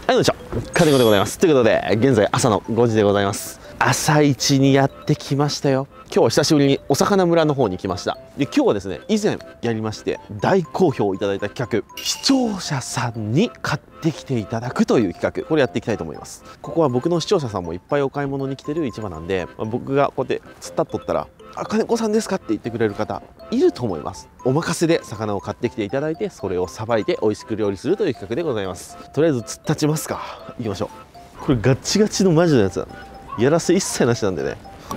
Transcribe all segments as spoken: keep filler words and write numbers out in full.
はい、どうでしょう。金子でございます。ということで、現在朝のごじでございます。朝一にやってきましたよ。今日は久しぶりにお魚村の方に来ました。で、今日はですね、以前やりまして大好評いただいた企画、視聴者さんに買ってきていただくという企画、これやっていきたいと思います。ここは僕の視聴者さんもいっぱいお買い物に来てる市場なんで、まあ、僕がこうやって釣ったっとったら、あ、金子さんですかって言ってくれる方いると思います。お任せで魚を買ってきていただいて、それをさばいて美味しく料理するという企画でございます。とりあえず釣ったちますか。行きましょう。これガッチガチのマジのやつだ。やらせ一切なしなんでね。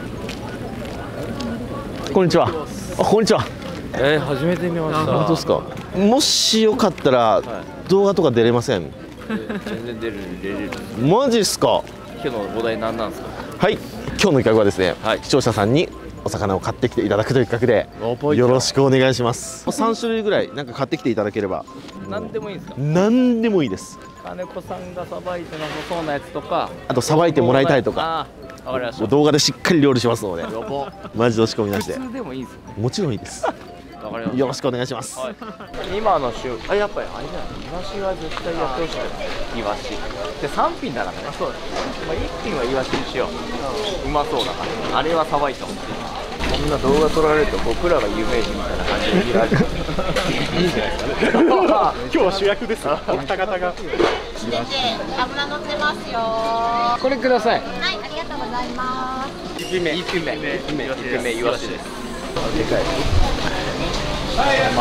こんにちは。あ、こんにちは。 えー、初めて見ました。 本当ですか。もしよかったら、はい、動画とか出れません。 全然出る出れる。 マジっすか。 今日のお題何なんですか。 はい、今日の企画はですね、はい、視聴者さんにお魚を買ってきていただくという企画でよろしくお願いします。さん種類ぐらいなんか買ってきていただければ。 何でもいいですか。 何でもいいです。 金子さんがさばいてなさそうなやつとか、 あとさばいてもらいたいとか、 わかりました。 動画でしっかり料理しますので、マジで押し込みなしで。 普通でもいいですよね。 もちろんいいです。 わかりました。 よろしくお願いします。 はい、今の週、あ、やっぱりあれじゃない。イワシは絶対やってほしい。イワシ。で三品だからね。そうです。まあ一品はイワシにしよう。うまそうだから。あれはさばいてほしい。こんな動画撮られると僕らが有名人みたいな感じで見られる。いいんじゃないですかね。 今日は主役です。お二方が。 油乗ってますよ。 これください。 はい、ありがとうございます。 一品目、一品目、一品目、一品目イワシです。でかい。 はい、いらっ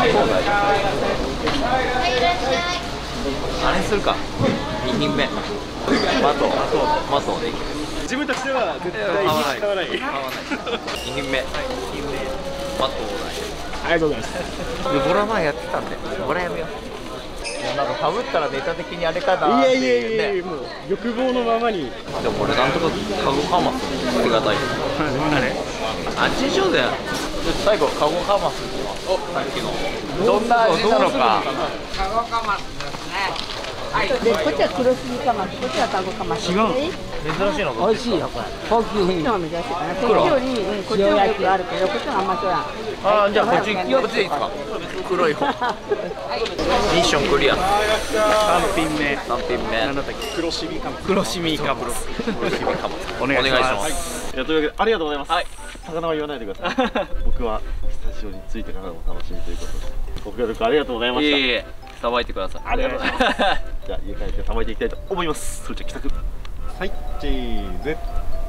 しゃい。 あれするか。二品目。マト、マトでいく。 自分たちでは絶対使わない。 二品目。マトありがとうございます。 ボラ前やってたんで、ボラやめよう。なんかかぶったらネタ的にあれかな。 いやいやいや、もう欲望のままに。 でもこれなんとかカゴカマスありがたい。あれ？あっちにしようぜ。最後カゴカマス。お、さっきの。どんな味なのか。カゴカマスですね。 はい、でこっちは黒すぎかまこっちはカゴかま違う。 珍しいの。 美味しいよこれ。高級品の珍しいかな。こっちより、うん、こっちはよくあるけど、こっちはあんまそうやん。 ああ、じゃあこっち、こっちでいいですか。黒い方。ミッションクリア。 三品目。 三品目。 なんだったっけ。黒シビカマス。黒シビカマス。 黒シビカマス。お願いします。 いや、というわけでありがとうございます。はい。魚は言わないでください。僕はスタジオに着いてからのお楽しみということで、ご協力ありがとうございました。 いえいえ、さばいてください。 ありがとうございます。じゃあ家帰ってさばいていきたいと思います。それじゃ帰宅。はい、チーズ。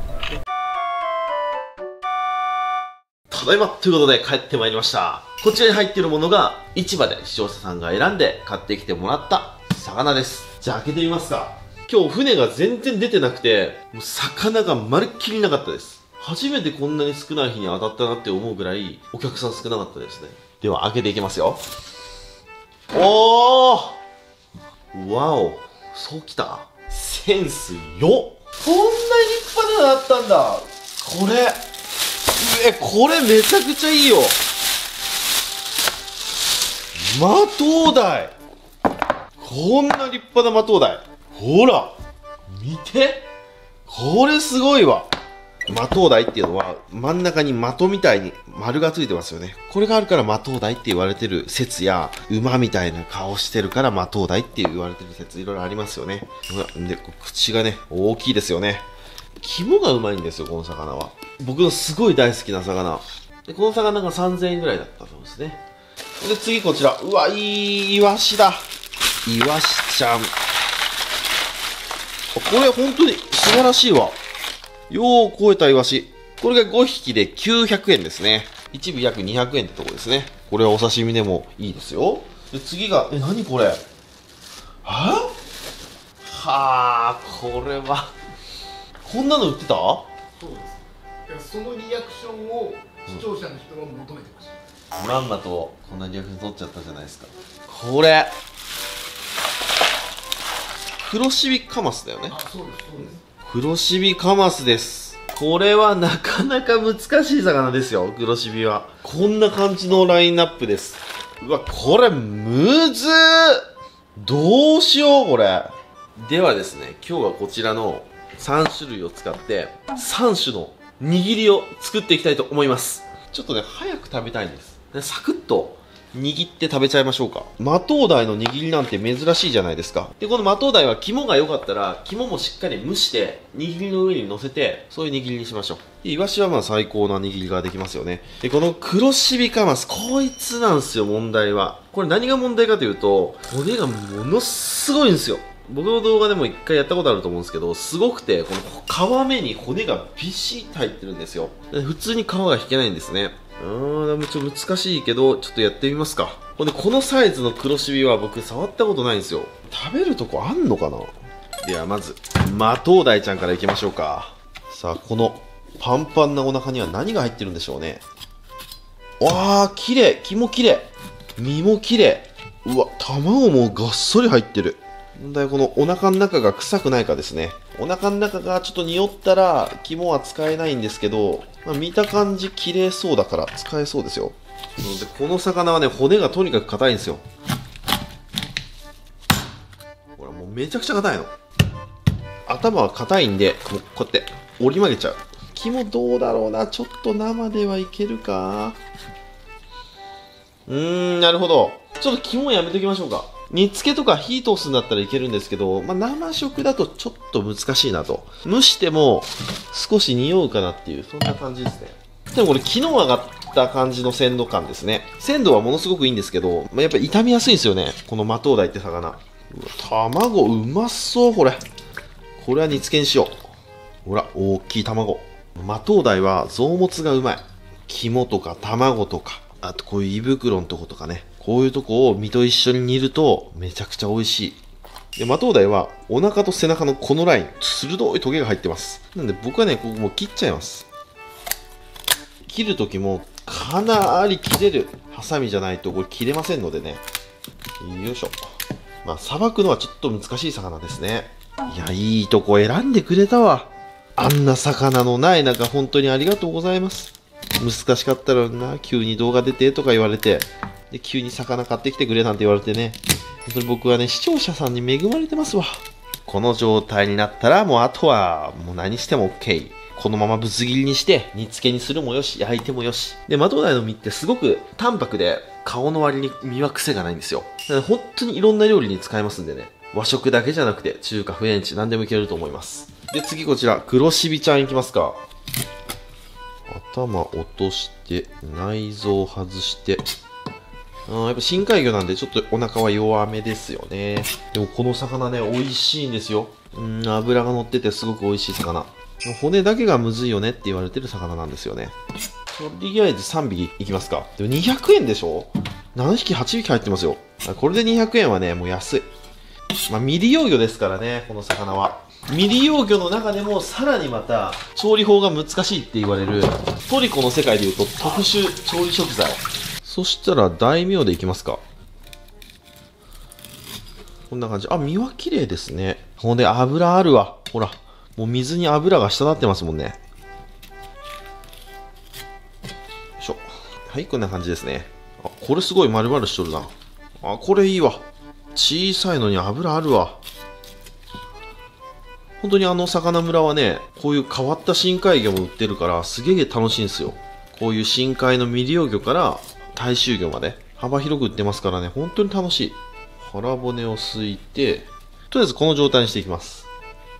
ただいまということで帰ってまいりました。こちらに入っているものが市場で視聴者さんが選んで買ってきてもらった魚です。じゃあ開けてみますか。今日船が全然出てなくて、もう魚がまるっきりなかったです。初めてこんなに少ない日に当たったなって思うぐらいお客さん少なかったですね。では開けていきますよ。おー、わお、そうきた。センスよっ。こんな立派なのあったんだ。これえ、これめちゃくちゃいいよ。マトウダイ。こんな立派なマトウダイ。ほら見て、これすごいわ。マトウダイっていうのは真ん中に的みたいに丸がついてますよね。これがあるからマトウダイって言われてる説や、馬みたいな顔してるからマトウダイって言われてる説いろいろありますよね。ほら、で、口がね、大きいですよね。肝がうまいんですよ、この魚は。僕のすごい大好きな魚。で、この魚がさんぜんえんぐらいだったそうですね。で、次こちら。うわ、いいイワシだ。イワシちゃん。これ本当に素晴らしいわ。よう超えたイワシ。これがごひきできゅうひゃくえんですね。いちぶ約にひゃくえんってとこですね。これはお刺身でもいいですよ。で、次が、え、なにこれ。はぁはぁ、これは。こんなの売ってた？ そうです。そのリアクションを視聴者の人が求めてました。 まんまとこんなリアクション取っちゃったじゃないですか。これ黒シビカマスだよね。 あ、そうですそうです。 黒シビカマスです。これはなかなか難しい魚ですよ、黒シビは。こんな感じのラインナップです。うわ、これむずー。どうしようこれ。ではですね、今日はこちらのさんしゅるいを使ってさん種の握りを作っていきたいと思います。ちょっとね、早く食べたいんです。でサクッと握って食べちゃいましょうか。マトウダイの握りなんて珍しいじゃないですか。で、このマトウダイは肝が良かったら、肝もしっかり蒸して、握りの上に乗せて、そういう握りにしましょう。で、イワシはまあ最高な握りができますよね。で、この黒シビカマス、こいつなんですよ、問題は。これ何が問題かというと、骨がものすごいんですよ。僕の動画でも一回やったことあると思うんですけど、すごくて、この皮目に骨がビシッと入ってるんですよ。で普通に皮が引けないんですね。うーん、ちょっと難しいけど、ちょっとやってみますか。ほんで、このサイズの黒シビは僕触ったことないんですよ。食べるとこあんのかな。ではまず、マトウダイちゃんからいきましょうか。さあ、このパンパンなお腹には何が入ってるんでしょうね。わー、綺麗、肝綺麗、身も綺麗。うわ、卵もがっそり入ってる。問題はこのお腹の中が臭くないかですね。お腹の中がちょっと匂ったら肝は使えないんですけど、まあ、見た感じ綺麗そうだから使えそうですよ。でこの魚はね、骨がとにかく硬いんですよ。ほらもうめちゃくちゃ硬いの。頭は硬いんで、もうこうやって折り曲げちゃう。肝どうだろうな、ちょっと生ではいけるか。うーん、なるほど。ちょっと肝やめときましょうか。煮付けとか火通すんだったらいけるんですけど、まあ、生食だとちょっと難しいなと。蒸しても少し匂うかなっていう、そんな感じですね。でもこれ昨日上がった感じの鮮度感ですね。鮮度はものすごくいいんですけど、まあ、やっぱり傷みやすいんですよね。このマトウダイって魚。うわ、卵うまそう、これ。これは煮付けにしよう。ほら、大きい卵。マトウダイは臓物がうまい。肝とか卵とか、あとこういう胃袋のとことかね。こういうとこを身と一緒に煮るとめちゃくちゃ美味しい。で、マトウダイはお腹と背中のこのライン、鋭いトゲが入ってます。なんで僕はね、ここもう切っちゃいます。切るときもかなり切れるハサミじゃないとこれ切れませんのでね。よいしょ。まあ、さばくのはちょっと難しい魚ですね。いや、いいとこ選んでくれたわ。あんな魚のない中、本当にありがとうございます。難しかったらな、急に動画出てとか言われて、で、急に魚買ってきてくれなんて言われてね。本当に僕はね、視聴者さんに恵まれてますわ。この状態になったら、もうあとは、もう何しても OK。このままぶつ切りにして、煮付けにするもよし、焼いてもよし。で、マトウダイの身ってすごく淡白で、顔の割に身は癖がないんですよ。だから本当にいろんな料理に使えますんでね。和食だけじゃなくて、中華、フレンチ、何でもいけると思います。で、次こちら、黒シビちゃんいきますか。頭落として、内臓外して、あやっぱ深海魚なんでちょっとお腹は弱めですよね。でもこの魚ね、美味しいんですよ。うん、脂が乗っててすごく美味しい魚。骨だけがむずいよねって言われてる魚なんですよね。とりあえずさんびきいきますか。でもにひゃくえんでしょ ?なな 匹、はちびき入ってますよ。これでにひゃくえんはね、もう安い。まあ、未利用魚ですからね、この魚は。未利用魚の中でもさらにまた調理法が難しいって言われるトリコの世界でいうと特殊調理食材。そしたら大名でいきますか。こんな感じ。あ、身は綺麗ですね。ほんで油あるわ。ほら、もう水に油が滴ってますもんね。よいしょ。はい、こんな感じですね。あ、これすごい丸々しとるな。あ、これいいわ。小さいのに油あるわ。本当にあの魚村はね、こういう変わった深海魚も売ってるからすげえ楽しいんですよ。こういう深海の未利用魚から大衆魚まで幅広く売ってますからね、本当に楽しい。腹骨をすいて、とりあえずこの状態にしていきます。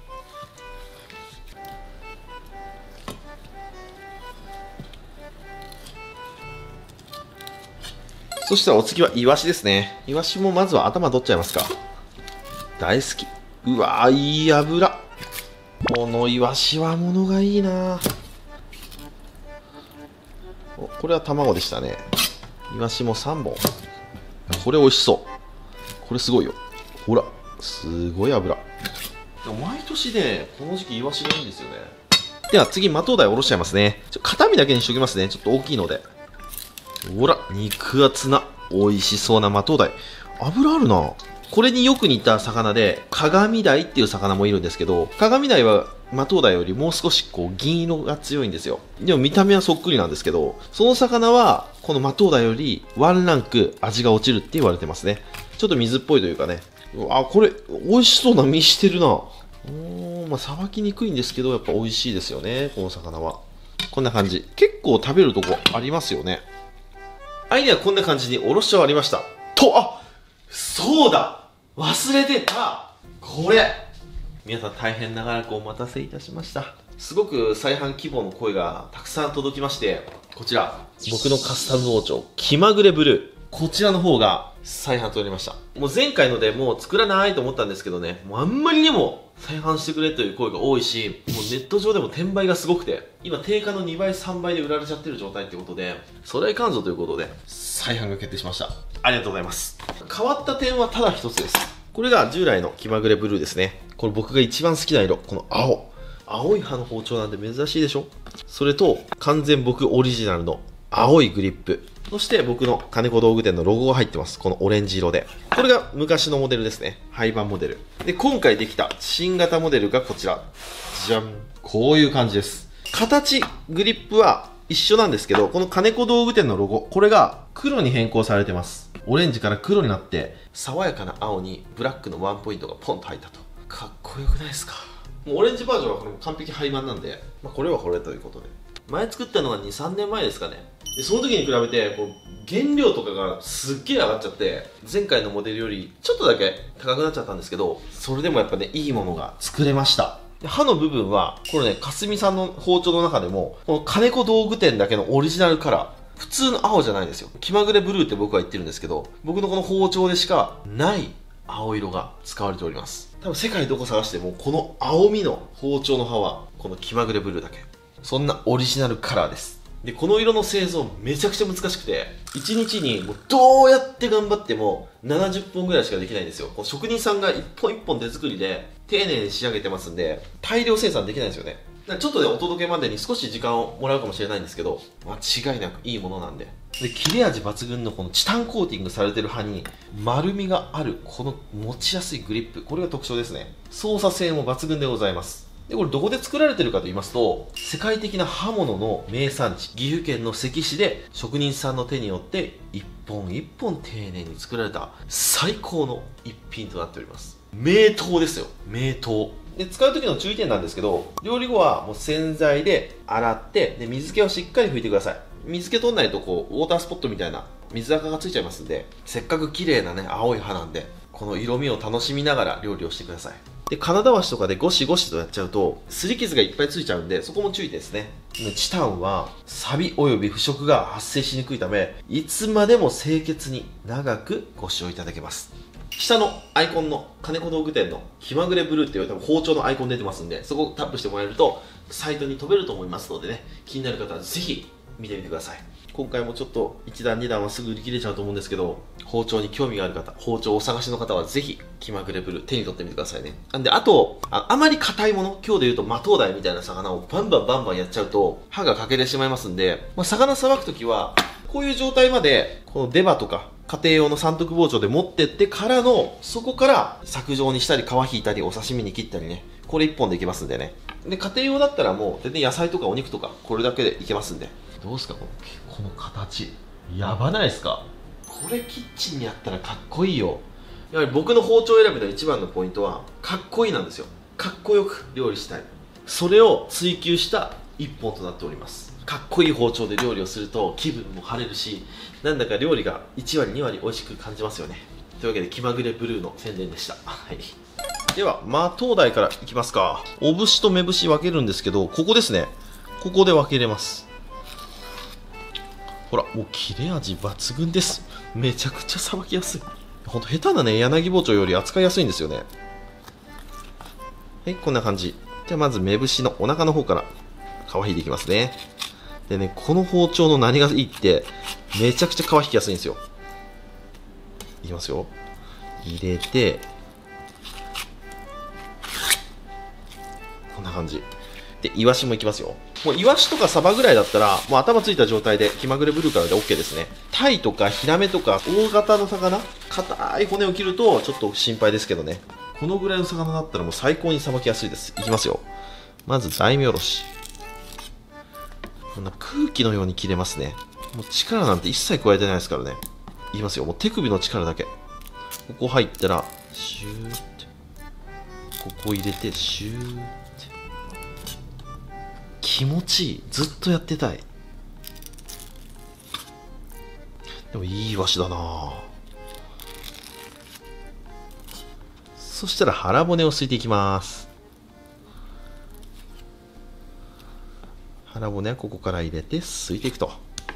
そしたらお次はイワシですね。イワシもまずは頭取っちゃいますか。大好き。うわー、いい油。このイワシはものがいいな。お、これは卵でしたね。イワシもさんぼん。これ美味しそう。これすごいよ。ほら、すごい油。毎年ね、この時期イワシがいいんですよね。では次、マトウダイおろしちゃいますね。ちょ片身だけにしておきますね。ちょっと大きいので。ほら、肉厚な、美味しそうなマトウダイ。油あるな。これによく似た魚で、鏡鯛っていう魚もいるんですけど、鏡鯛はマトウダイよりもう少しこう銀色が強いんですよ。でも見た目はそっくりなんですけど、その魚はこのマトウダイよりワンランク味が落ちるって言われてますね。ちょっと水っぽいというかね。あ、これ美味しそうな身してるな。おー、まあさばきにくいんですけど、やっぱ美味しいですよね、この魚は。こんな感じ。結構食べるとこありますよね。 相手はこんな感じにおろし終わりました。と、あ、そうだ、忘れてた、これ。皆さん大変長らくお待たせいたしました。すごく再販希望の声がたくさん届きまして、こちら、僕のカスタム包丁、気まぐれブルー。こちらの方が再販となりました。もう前回のでもう作らないと思ったんですけどね、もうあんまりにも再販してくれという声が多いし、もうネット上でも転売がすごくて、今定価のにばいさんばいで売られちゃってる状態ってことで、それいかんぞということで、再販が決定しました。ありがとうございます。変わった点はただ一つです。これが従来の気まぐれブルーですね。これ僕が一番好きな色、この青。青い刃の包丁なんて珍しいでしょ。それと、完全僕オリジナルの青いグリップ。そして僕の金子道具店のロゴが入ってます。このオレンジ色で。これが昔のモデルですね。廃盤モデル。で、今回できた新型モデルがこちら。じゃん。こういう感じです。形、グリップは一緒なんですけど、この金子道具店のロゴ、これが黒に変更されてます。オレンジから黒になって、爽やかな青にブラックのワンポイントがポンと入ったと。かっこよくないですか？もうオレンジバージョンはこれも完璧廃盤なんで、まあ、これはこれということで。前作ったのがに、さんねんまえですかね。で、その時に比べて、こう、原料とかがすっげえ上がっちゃって、前回のモデルよりちょっとだけ高くなっちゃったんですけど、それでもやっぱね、いいものが作れました。で、刃の部分は、これね、かすみさんの包丁の中でも、この金子道具店だけのオリジナルカラー。普通の青じゃないんですよ。気まぐれブルーって僕は言ってるんですけど、僕のこの包丁でしかない青色が使われております。多分世界どこ探しても、この青みの包丁の刃は、この気まぐれブルーだけ。そんなオリジナルカラーです。で、この色の製造めちゃくちゃ難しくて、いちにちにもうどうやって頑張ってもななじゅっぽんぐらいしかできないんですよ。こう職人さんが一本一本手作りで丁寧に仕上げてますんで、大量生産できないんですよね。だからちょっとね、お届けまでに少し時間をもらうかもしれないんですけど、間違いなくいいものなんで。で、切れ味抜群のこのチタンコーティングされてる刃に丸みがあるこの持ちやすいグリップ、これが特徴ですね。操作性も抜群でございます。で、これどこで作られてるかと言いますと、世界的な刃物の名産地、岐阜県の関市で職人さんの手によって一本一本丁寧に作られた最高の一品となっております。名刀ですよ。名刀。で、使う時の注意点なんですけど、料理後はもう洗剤で洗って、で、水気をしっかり拭いてください。水気取んないとこう、ウォータースポットみたいな水垢がついちゃいますんで、せっかく綺麗なね、青い刃なんで、この色味を楽しみながら料理をしてください。で、金だわしとかでゴシゴシとやっちゃうと、擦り傷がいっぱいついちゃうんで、そこも注意ですね。で、チタンは、錆及び腐食が発生しにくいため、いつまでも清潔に長くご使用いただけます。下のアイコンの金子道具店の気まぐれブルーっていう多分包丁のアイコン出てますんで、そこをタップしてもらえると、サイトに飛べると思いますのでね、気になる方はぜひ見てみてください。今回もちょっといちだんにだんはすぐ売り切れちゃうと思うんですけど、包丁に興味がある方、包丁をお探しの方はぜひ気まぐれブルー手に取ってみてくださいね。なんで、あと あ, あまり硬いもの、今日で言うとマトウダイみたいな魚をバンバンバンバンやっちゃうと刃が欠けてしまいますんで、まあ、魚さばくときはこういう状態までこの出刃とか家庭用の三徳包丁で持ってってからの、そこから削状にしたり皮引いたりお刺身に切ったりね、これいっぽんでいけますんでね。で、家庭用だったらもう全然野菜とかお肉とかこれだけでいけますんで。どうですかこの、この形。やばないですか？これキッチンにあったらかっこいいよ。やはり僕の包丁選びの一番のポイントは、かっこいいなんですよ。かっこよく料理したい。それを追求した一本となっております。かっこいい包丁で料理をすると気分も晴れるし、なんだか料理がいちわりにわり美味しく感じますよね。というわけで気まぐれブルーの宣伝でした。はい。では、マトウダイからいきますか。お節と目節分けるんですけど、ここですね。ここで分けれます。ほら、もう切れ味抜群です。めちゃくちゃさばきやすい。ほんと下手なね、柳包丁より扱いやすいんですよね。はい、こんな感じ。じゃあまず目節のお腹の方から皮引いていきますね。でね、この包丁の何がいいって、めちゃくちゃ皮引きやすいんですよ。いきますよ。入れて、こんな感じ。で、イワシもいきますよ。もうイワシとかサバぐらいだったら、もう頭ついた状態で気まぐれブルーからで OK ですね。タイとかヒラメとか大型の魚、硬い骨を切るとちょっと心配ですけどね。このぐらいの魚だったらもう最高にさばきやすいです。いきますよ。まず大名おろし。こんな空気のように切れますね。もう力なんて一切加えてないですからね。いきますよ。もう手首の力だけ。ここ入ったら、シューって。ここ入れて、シューって。気持ちいい。ずっとやってたい。 でもいいイワシだな。そしたら腹骨をすいていきます。腹骨はここから入れてすいていくと。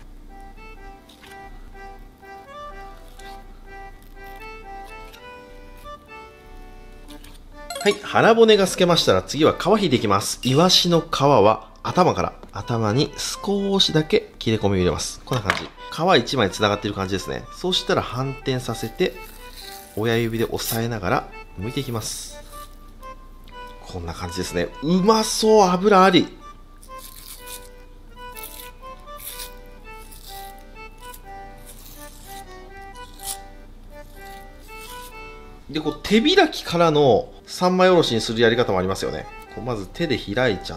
はい、腹骨が透けましたら次は皮引いていきます。イワシの皮は頭から頭に少しだけ切れ込みを入れます。こんな感じ。皮一枚つながっている感じですね。そうしたら反転させて親指で押さえながら剥いていきます。こんな感じですね。うまそう、油あり。で、こう手開きからの三枚おろしにするやり方もありますよね。こうまず手で開いちゃって、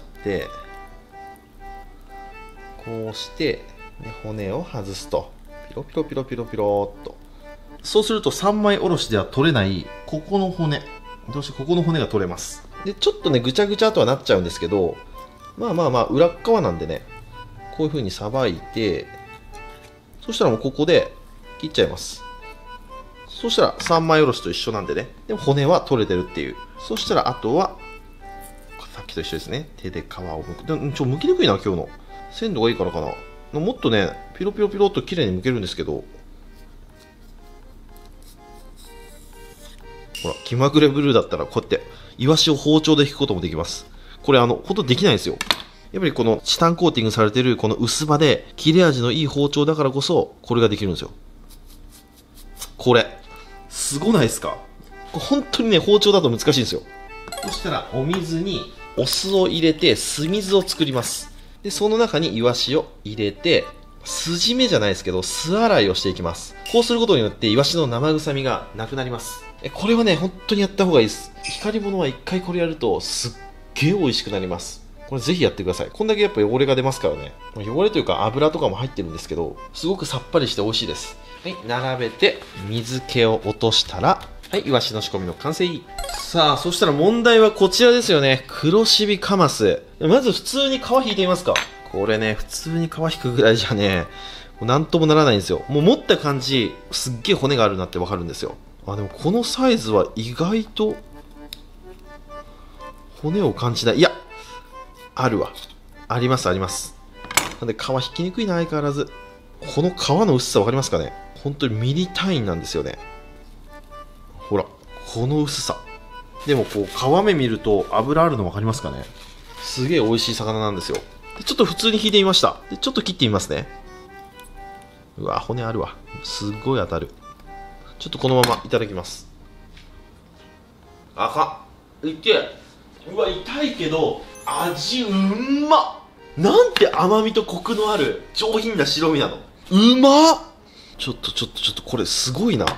こうして、ね、骨を外すと。ピロピロピロピロピロっと。そうすると三枚おろしでは取れない、ここの骨。どうしてここの骨が取れます。で、ちょっとね、ぐちゃぐちゃとはなっちゃうんですけど、まあまあまあ、裏っ側なんでね、こういう風にさばいて、そしたらもうここで切っちゃいます。そしたら三枚おろしと一緒なんでね。でも骨は取れてるっていう。そしたらあとは、さっきと一緒ですね。手で皮を剥く。でもちょ、剥きにくいな、今日の。鮮度がいいからかな。もっとね、ピロピロピロっと綺麗に剥けるんですけど。ほら、気まぐれブルーだったらこうやって、イワシを包丁で引くこともできます。これあの、ほんとできないんですよ。やっぱりこのチタンコーティングされてるこの薄刃で、切れ味のいい包丁だからこそ、これができるんですよ。これ。すごないですか？これ本当にね、包丁だと難しいんですよ。そしたら、お水にお酢を入れて、酢水を作ります。で、その中にイワシを入れて、筋目じゃないですけど、酢洗いをしていきます。こうすることによって、イワシの生臭みがなくなります。え、これはね、本当にやった方がいいです。光り物は一回これやると、すっげえ美味しくなります。これぜひやってください。こんだけやっぱ汚れが出ますからね。汚れというか油とかも入ってるんですけど、すごくさっぱりして美味しいです。はい、並べて水気を落としたら、はい、イワシの仕込みの完成。さあ、そしたら問題はこちらですよね。黒シビカマス。まず普通に皮引いてみますか。これね、普通に皮引くぐらいじゃね、なんともならないんですよ。もう持った感じ、すっげえ骨があるなってわかるんですよ。あ、でもこのサイズは意外と、骨を感じない。いや、あるわ。あります、あります。なんで皮引きにくいな、相変わらず。この皮の薄さわかりますかね。本当にミリ単位なんですよね。ほら、この薄さ。でもこう、皮目見ると脂あるの分かりますかね。すげえ美味しい魚なんですよ。でちょっと普通に引いてみました。でちょっと切ってみますね。うわ、骨あるわ。すっごい当たる。ちょっとこのままいただきます。あかん。いけ。うわ、痛いけど、味うんまっ。なんて甘みとコクのある上品な白身なの。うまっ。ちょっとちょっとちょっとこれすごいな。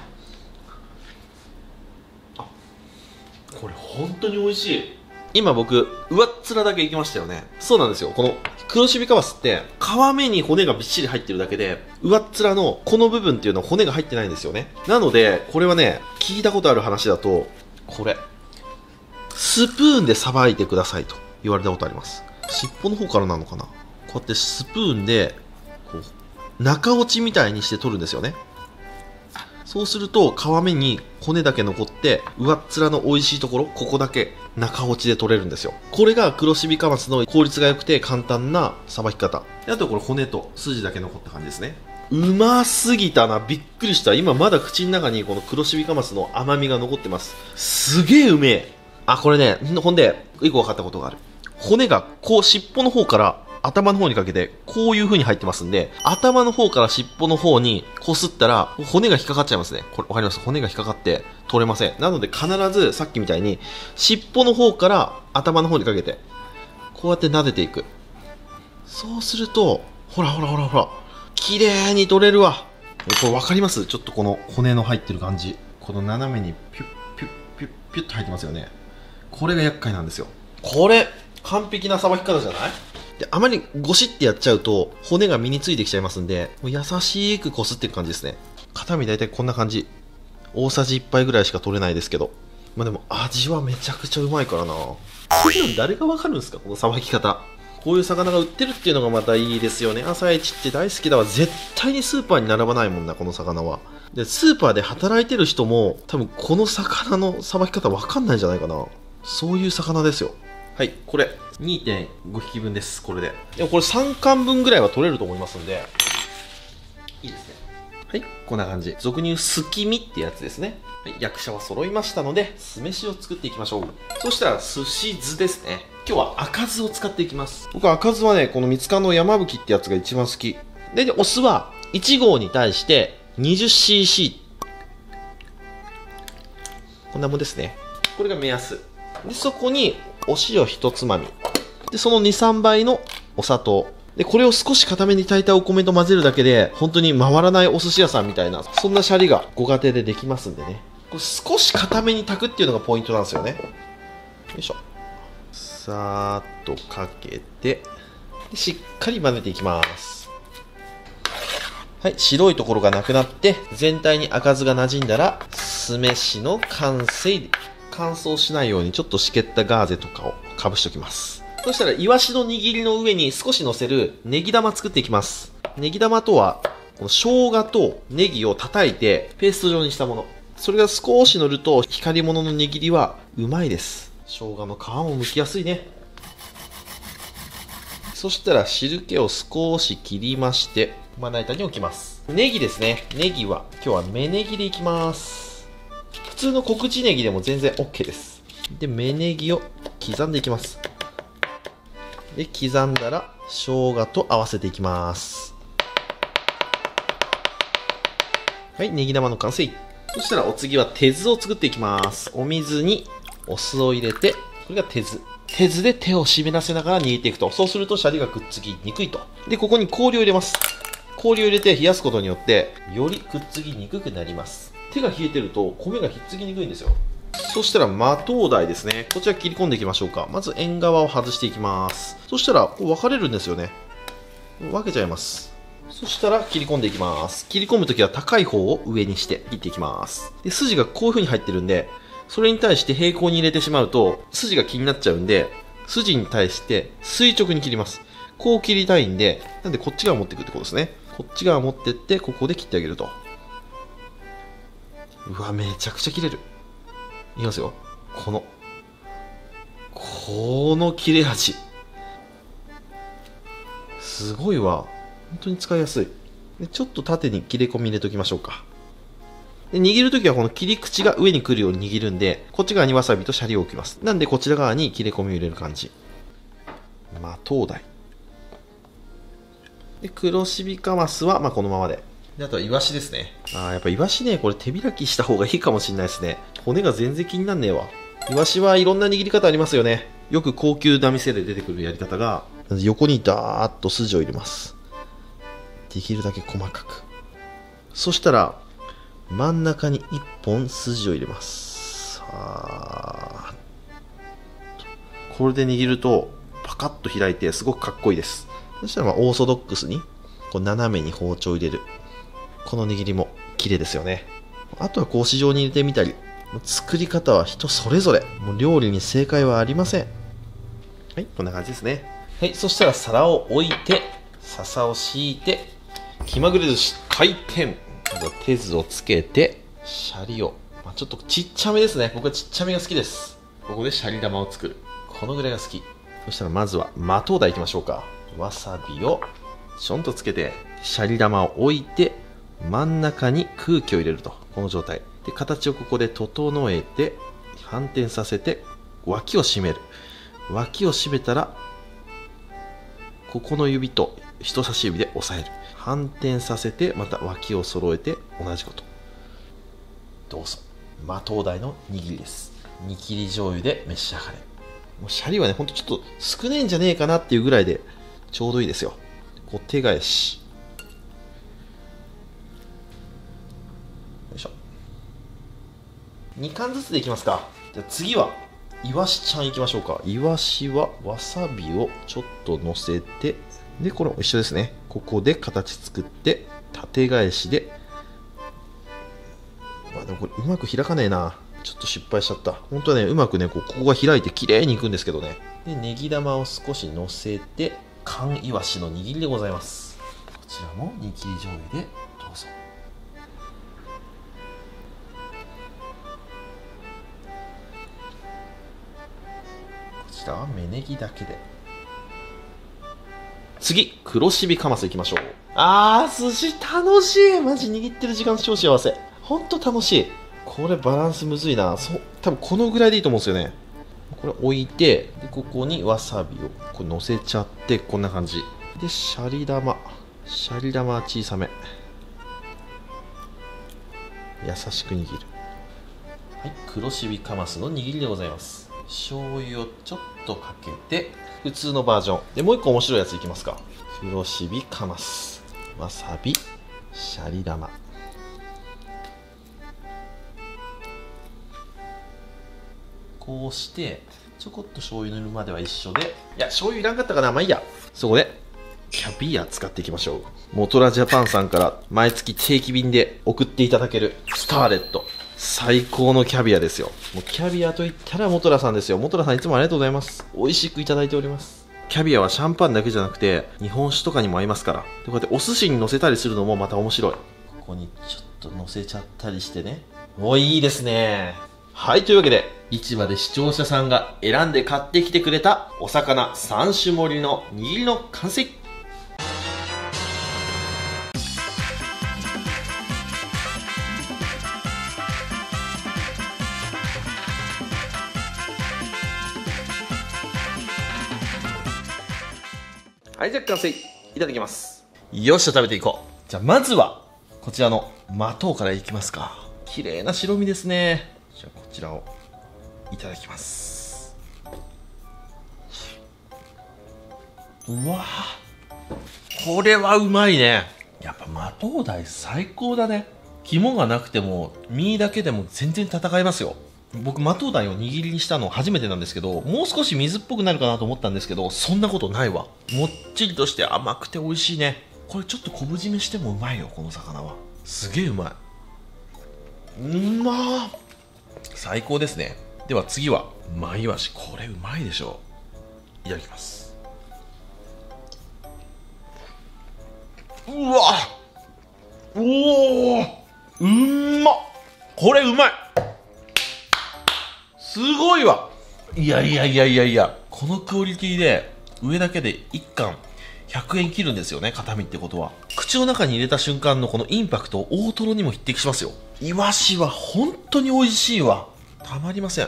あ、これ本当に美味しい。今僕上っ面だけいきましたよね。そうなんですよ。この黒シビカマスって皮目に骨がびっしり入ってるだけで、上っ面のこの部分っていうのは骨が入ってないんですよね。なのでこれはね、聞いたことある話だと、これスプーンでさばいてくださいと言われたことあります。尻尾の方からなのかな。こうやってスプーンでこう中落ちみたいにして取るんですよね。そうすると皮目に骨だけ残って、上っ面の美味しいところ、ここだけ中落ちで取れるんですよ。これが黒シビカマスの効率が良くて簡単なさばき方。あとこれ骨と筋だけ残った感じですね。うますぎたな。びっくりした。今まだ口の中にこの黒シビカマスの甘みが残ってます。すげえうめえ。あ、これね、ほんで一個分かったことがある。骨がこう尻尾の方から頭の方にかけてこういう風に入ってますんで、頭の方から尻尾の方にこすったら骨が引っかかっちゃいますね。これわかります？骨が引っかかって取れません。なので必ずさっきみたいに尻尾の方から頭の方にかけてこうやって撫でていく。そうするとほらほらほらほら綺麗に取れるわ。これわかります？ちょっとこの骨の入ってる感じ、この斜めにピュッピュッピュッピュッと入ってますよね。これが厄介なんですよ。これ完璧なさばき方じゃない？で、あまりゴシってやっちゃうと骨が身についてきちゃいますんで、もう優しくこすっていく感じですね。肩身大体こんな感じ。大さじいっぱいぐらいしか取れないですけど、まあでも味はめちゃくちゃうまいからな。こんなん誰がわかるんですか、このさばき方。 こういう魚が売ってるっていうのがまたいいですよね。朝市って大好きだわ。絶対にスーパーに並ばないもんな、この魚は。で、スーパーで働いてる人も多分この魚のさばき方わかんないんじゃないかな。そういう魚ですよ。はい、これ にてんご 匹分です。これででもこれさんかんぶんぐらいは取れると思いますんで、いいですね。はい、こんな感じ。俗に言うすき身ってやつですね。はい、役者は揃いましたので酢飯を作っていきましょう。そしたら寿司酢ですね。今日は赤酢を使っていきます。僕は赤酢はね、この三つ缶の山吹ってやつが一番好きで、でお酢はいちごうに対して にじゅっシーシー こんなもんですね。これが目安で、そこにお塩ひとつまみで、その にさんばいのお砂糖で、これを少し固めに炊いたお米と混ぜるだけで本当に回らないお寿司屋さんみたいな、そんなシャリがご家庭でできますんでね。これ少し固めに炊くっていうのがポイントなんですよね。よいしょ。さーっとかけてでしっかり混ぜていきます。はい、白いところがなくなって全体に赤酢が馴染んだら酢飯の完成。乾燥しないようにちょっとしけったガーゼとかをかぶしておきます。そしたらイワシの握りの上に少し乗せるネギ玉作っていきます。ネギ玉とはこの生姜とネギを叩いてペースト状にしたもの。それが少し乗ると光り物の握りはうまいです。生姜の皮も剥きやすいね。そしたら汁気を少し切りましてまな板に置きます。ネギですね。ネギは今日は芽ネギでいきます。普通の小口ネギでも全然 OK です。で、芽ネギを刻んでいきます。で、刻んだら生姜と合わせていきます。はい、ネギ玉の完成。そしたらお次は手酢を作っていきます。お水にお酢を入れて、これが手酢。手酢で手を湿らせながら握っていくと、そうするとシャリがくっつきにくいと。で、ここに氷を入れます。氷を入れて冷やすことによってよりくっつきにくくなります。手が冷えてると米がひっつきにくいんですよ。そしたらマトウダイですね。こちら切り込んでいきましょうか。まず縁側を外していきます。そしたらこう分かれるんですよね。分けちゃいます。そしたら切り込んでいきます。切り込むときは高い方を上にして切っていきます。で、筋がこういう風に入ってるんで、それに対して平行に入れてしまうと筋が気になっちゃうんで、筋に対して垂直に切ります。こう切りたいんで、なんでこっち側持っていくってことですね。こっち側持ってってここで切ってあげると。うわ、めちゃくちゃ切れる。いきますよ。このこの切れ味すごいわ。本当に使いやすい。で、ちょっと縦に切れ込み入れときましょうか。で、握るときはこの切り口が上に来るように握るんで、こっち側にわさびとシャリを置きます。なんでこちら側に切れ込みを入れる感じ。マトウダイで、黒シビカマスはまあこのままで。で、あとはイワシですね。あー、やっぱイワシね、これ手開きした方がいいかもしれないですね。骨が全然気になんねえわ。イワシはいろんな握り方ありますよね。よく高級な店で出てくるやり方が、横にダーッと筋を入れます。できるだけ細かく。そしたら真ん中にいっぽん筋を入れます。さあ、これで握るとパカッと開いてすごくかっこいいです。そしたらまあオーソドックスにこう斜めに包丁を入れる。この握りも綺麗ですよね。あとは格子状に入れてみたり、作り方は人それぞれ。もう料理に正解はありません。はい、こんな感じですね。はい、そしたら皿を置いて笹を敷いて気まぐれ寿司開店。手酢をつけてシャリを、まあ、ちょっとちっちゃめですね。僕はちっちゃめが好きです。ここでシャリ玉を作る。このぐらいが好き。そしたらまずはマトウダイいきましょうか。わさびをちょんとつけてシャリ玉を置いて真ん中に空気を入れると。この状態で形をここで整えて反転させて脇を締める。脇を締めたらここの指と人差し指で押さえる。反転させてまた脇を揃えて同じこと。どうぞ。マトウダイの握りです。煮切り醤油で召し上がれ。もうシャリはね、ほんとちょっと少ねえんじゃねえかなっていうぐらいでちょうどいいですよ。こう手返し。よいしょ。にかんずつでいきますか。じゃあ次はイワシちゃんいきましょうか。イワシはわさびをちょっと乗せて、で、これも一緒ですね。ここで形作って、縦返しで。まあでもこれうまく開かねえな。ちょっと失敗しちゃった。本当はね、うまくね、こうここが開いて綺麗にいくんですけどね。 でネギ玉を少しのせて缶いわしの握りでございます。こちらも煮切り醤油でどうぞ。こちらは芽ネギだけで。次、黒シビカマスいきましょう。あー、寿司楽しい。マジ握ってる時間超幸せ。ほんと楽しい。これバランスむずいな。そう、多分このぐらいでいいと思うんですよね。これ置いて、でここにわさびをこれ乗せちゃって、こんな感じで、シャリ玉シャリ玉は小さめ、優しく握る。はい、黒シビカマスの握りでございます。醤油をちょっとかけて、普通のバージョンでもう一個面白いやついきますか。黒シビカマス、わさび、シャリ玉、こうしてちょこっと醤油塗るまでは一緒で、いや醤油いらんかったかな、まあいいや。そこでキャビア使っていきましょう。モトラジャパンさんから毎月定期便で送っていただけるスターレット、最高のキャビアですよ。もうキャビアといったらモトラさんですよ。モトラさんいつもありがとうございます。美味しくいただいております。キャビアはシャンパンだけじゃなくて日本酒とかにも合いますから。でこうやってお寿司に乗せたりするのもまた面白い。ここにちょっと乗せちゃったりしてね。お、いいですね。はい、というわけで市場で視聴者さんが選んで買ってきてくれたお魚さん種盛りの握りの完成。はい、じゃあ完成いただきます。よっしゃ、食べていこう。じゃあまずはこちらのマトウからいきますか。綺麗な白身ですね。じゃあこちらをいただきます。うわー、これはうまいね。やっぱマトウダイ最高だね。肝がなくても身だけでも全然戦えますよ。僕マトウダイを握りにしたの初めてなんですけど、もう少し水っぽくなるかなと思ったんですけど、そんなことないわ。もっちりとして甘くて美味しいね。これちょっと昆布締めしてもうまいよ、この魚は。すげえうまい。うまー、最高ですね。では次はマイワシ。これうまいでしょう。いただきます。うわ、おお、うんまっ。これうまい。すごいわ。いやいやいやいやいや、このクオリティで上だけでいっ貫ひゃくえん切るんですよね、片身ってことは。口の中に入れた瞬間のこのインパクト、大トロにも匹敵しますよ。イワシは本当に美味しいわ。たまりません。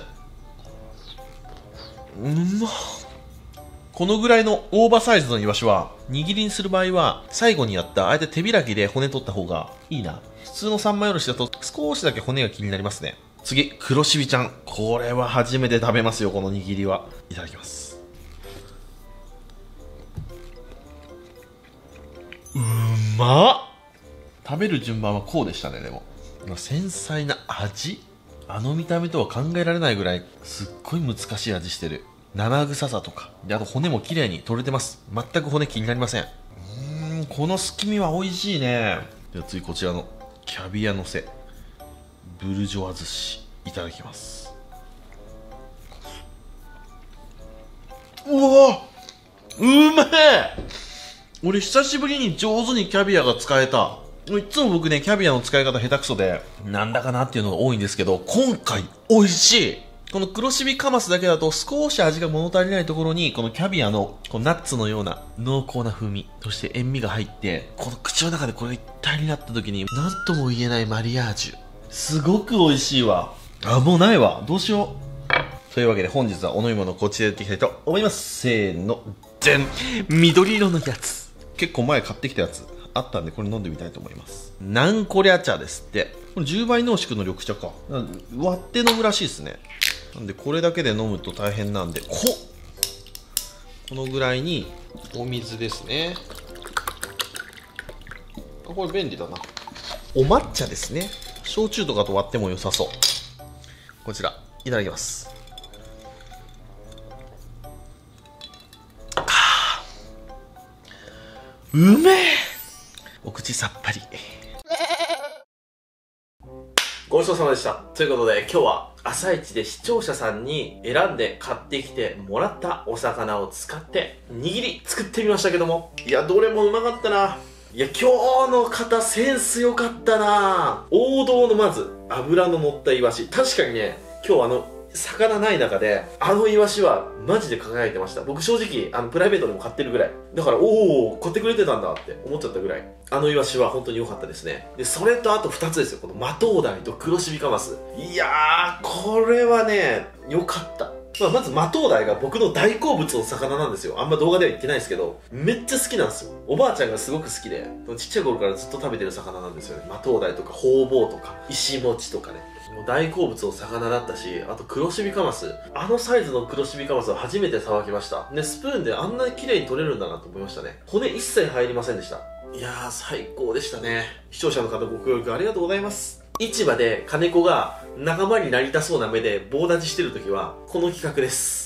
うまっ。このぐらいの大葉サイズのイワシは握りにする場合は最後にやったあえて手開きで骨取った方がいいな。普通の三枚おろしだと少しだけ骨が気になりますね。次、黒シビちゃん。これは初めて食べますよ、この握りは。いただきます。うまっ。食べる順番はこうでしたね。でも繊細な味、あの見た目とは考えられないぐらいすっごい難しい味してる。生臭さとかで、あと骨も綺麗に取れてます。全く骨気になりません。うーん、このすき身は美味しいね。では次、こちらのキャビアのせブルジョワ寿司いただきます。うわ、うめえ。俺久しぶりに上手にキャビアが使えた。いつも僕ね、キャビアの使い方下手くそでなんだかなっていうのが多いんですけど、今回美味しい。この黒シビカマスだけだと少し味が物足りないところに、このキャビアのこのナッツのような濃厚な風味、そして塩味が入って、この口の中でこれ一体になった時に何とも言えないマリアージュ、すごく美味しいわ。あ、もうないわ、どうしよう。というわけで本日はお飲み物こっちでやっていきたいと思います。せーの、じゃん、緑色のやつ。結構前買ってきたやつあったんで、これ飲んでみたいと思います。なんこりゃ茶ですって。これじゅうばい濃縮の緑茶か。割って飲むらしいですね。なんでこれだけで飲むと大変なんで、ここのぐらいにお水ですね。これ便利だな。お抹茶ですね。焼酎とかと割っても良さそう。こちらいただきます。あー、うめえ。お口さっぱり。 ごちそうさまでした。ということで、今日は朝一で視聴者さんに選んで買ってきてもらったお魚を使って握り作ってみましたけども、いや、どれもうまかったな。いや、今日の方センス良かったな。王道のまず脂の乗ったイワシ、確かにね、今日あの魚ない中であのイワシはマジで輝いてました。僕正直あのプライベートでも買ってるぐらいだから、おお買ってくれてたんだって思っちゃったぐらい、あのイワシは本当に良かったですね。でそれとあとふたつですよ、このマトウダイと黒シビカマス。いやー、これはね良かった。まあ、まずマトウダイが僕の大好物の魚なんですよ。あんま動画では言ってないですけど、めっちゃ好きなんですよ。おばあちゃんがすごく好きで、ちっちゃい頃からずっと食べてる魚なんですよね。マトウダイとかホウボウとか石モチとかね、もう大好物の魚だったし、あと黒シビカマス、あのサイズの黒シビカマスを初めてさばきました。でスプーンであんなに綺麗に取れるんだなと思いましたね。骨一切入りませんでした。いやー、最高でしたね。視聴者の方ご協力ありがとうございます。市場で金子が仲間になりたそうな目で棒立ちしてるときはこの企画です。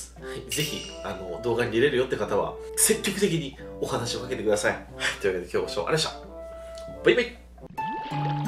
ぜひあの動画に入れるよって方は積極的にお話をかけてください。はい、というわけで今日もご視聴ありがとうございました。バイバイ。